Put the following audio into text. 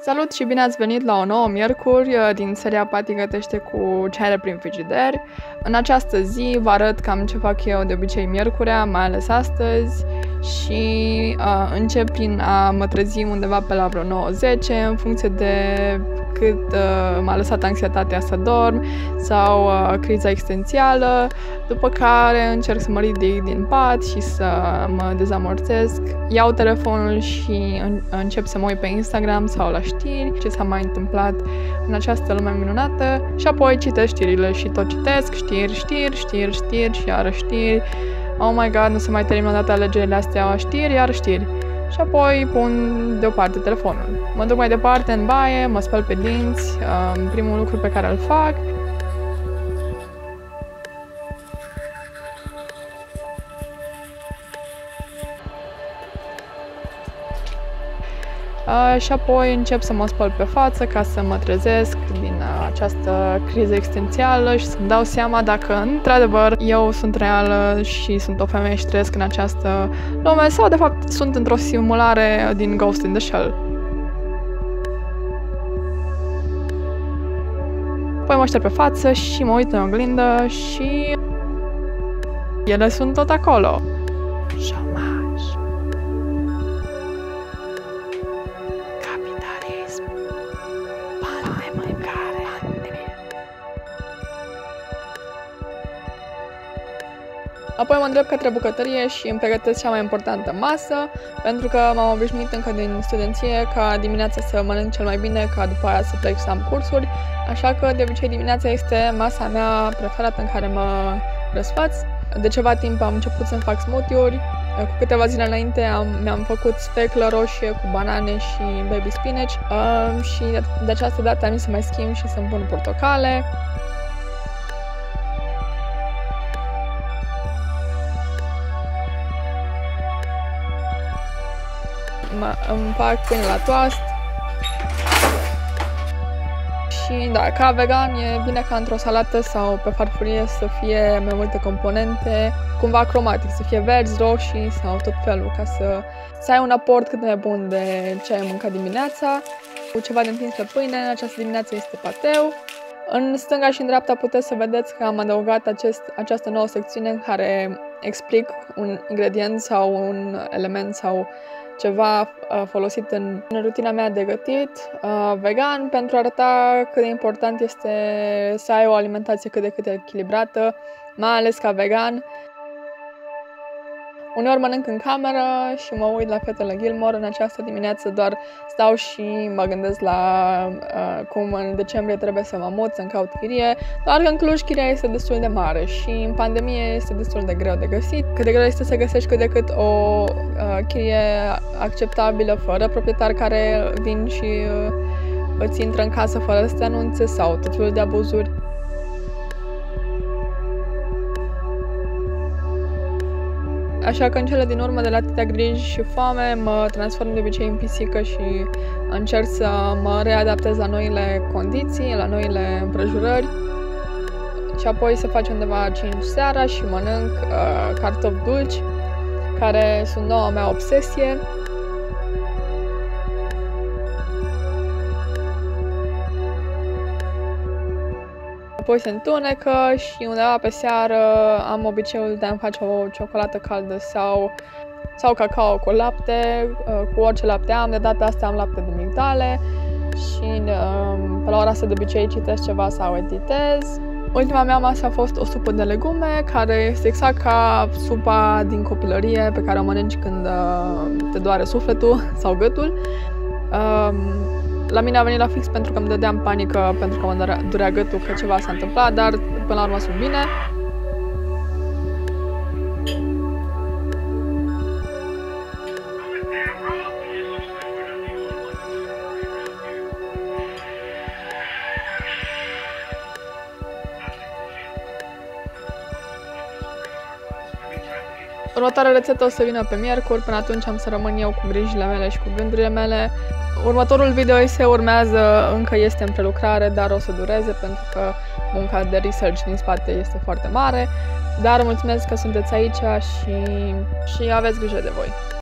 Salut și bine ați venit la o nouă miercuri din seria Pati gătește cu ceaire prin frigider. În această zi vă arăt cam ce fac eu de obicei miercurea, mai ales astăzi, și încep prin a mă trezi undeva pe la vreo 9-10 în funcție de cât m-a lăsat anxietatea să dorm sau criza existențială, după care încerc să mă ridic din pat și să mă dezamorțesc. Iau telefonul și încep să mă uit pe Instagram sau la știri, ce s-a mai întâmplat în această lume minunată, și apoi citesc știrile și tot citesc știri și iară știri. Oh my god, nu se mai termină odată alegerile astea, știri, iar știri. Și apoi pun deoparte telefonul. Mă duc mai departe în baie, mă spăl pe dinți, primul lucru pe care îl fac. Și apoi încep să mă spăl pe față ca să mă trezesc din această criză existențială și să-mi dau seama dacă într-adevăr eu sunt reală și sunt o femeie și trăiesc în această lume sau de fapt sunt într-o simulare din Ghost in the Shell. Apoi mă șterg pe față și mă uit în oglindă și ele sunt tot acolo. Apoi mă îndrept către bucătărie și îmi pregătesc cea mai importantă masă, pentru că m-am obișnuit încă din studenție ca dimineața să mănânc cel mai bine, ca după aia să plec să am cursuri, așa că de obicei dimineața este masa mea preferată în care mă răsfaț. De ceva timp am început să-mi fac smoothie-uri, cu câteva zile înainte mi-am făcut sfeclă roșie cu banane și baby spinach și de această dată am zis să mai schimb și să-mi pun portocale. Îmi fac pâine la toast și da, ca vegan e bine ca într-o salată sau pe farfurie să fie mai multe componente, cumva cromatic, să fie verzi, roșii sau tot felul, ca să ai un aport cât mai bun de ce ai mâncat dimineața. Cu ceva de împins pe pâine, în această dimineață este pateu. În stânga și în dreapta puteți să vedeți că am adăugat această nouă secțiune în care explic un ingredient sau un element sau ceva folosit în rutina mea de gătit vegan, pentru a arăta cât de important este să ai o alimentație cât de cât echilibrată, mai ales ca vegan. Uneori mănânc în cameră și mă uit la Fetele Gilmore. În această dimineață doar stau și mă gândesc la cum în decembrie trebuie să mă mut, să-mi caut chirie, doar că în Cluj chiria este destul de mare și în pandemie este destul de greu de găsit. Cât de greu este să găsești cât de cât o chirie acceptabilă, fără proprietari care vin și îți intră în casă fără să te anunțe sau tot felul de abuzuri. Așa că în cele din urmă, de la atâtea griji și foame, mă transform de obicei în pisică și încerc să mă readaptez la noile condiții, la noile împrejurări. Și apoi se face undeva 5 seara și mănânc cartofi dulci, care sunt noua mea obsesie. Apoi se întunecă și undeva pe seară am obiceiul de a-mi face o ciocolată caldă sau cacao cu lapte, cu orice lapte am. De data asta am lapte de migdale și pe la ora asta de obicei citesc ceva sau editez. Ultima mea masă a fost o supă de legume, care este exact ca supa din copilărie pe care o mănânci când te doare sufletul sau gâtul. La mine a venit la fix pentru că îmi dădeam panică pentru că mă durea gâtul, că ceva s-a întâmplat, dar până la urmă sunt bine. Următoarea rețetă o să vină pe miercuri, până atunci am să rămân eu cu grijile mele și cu gândurile mele. Următorul video se urmează, încă este în prelucrare, dar o să dureze pentru că munca de research din spate este foarte mare. Dar mulțumesc că sunteți aici și aveți grijă de voi.